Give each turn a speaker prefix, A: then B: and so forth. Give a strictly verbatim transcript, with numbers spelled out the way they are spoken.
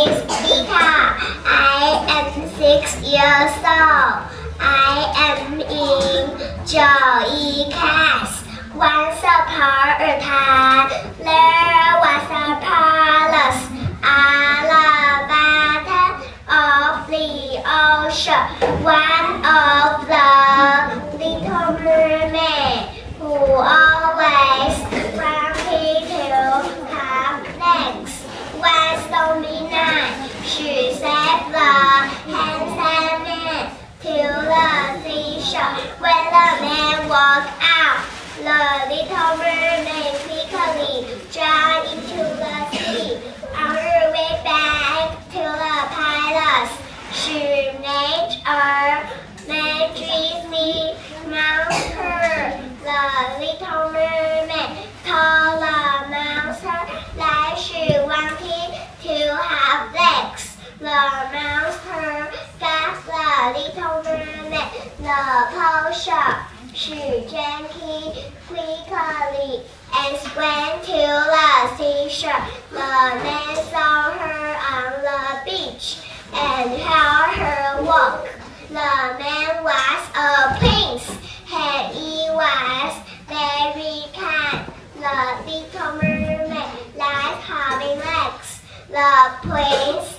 A: is Vika. I am six years old. I am in Joey class. Once upon a time, there was a palace at the bottom of the ocean. One of the little mermaids who always wanted to have legs. One stormy night, she saved the handsome man to the seashore. When the man walked out, the little mermaid quickly drowned into the sea. On her way back to the palace, she made a magic monster. The little mermaid told the monster that she wanted to have legs. The monster gave the little mermaid the potion. She drank it quickly and swam to the seashore. The man saw her on the beach and helped her walk. The man was a prince, and he was very kind. The little mermaid liked having legs. The prince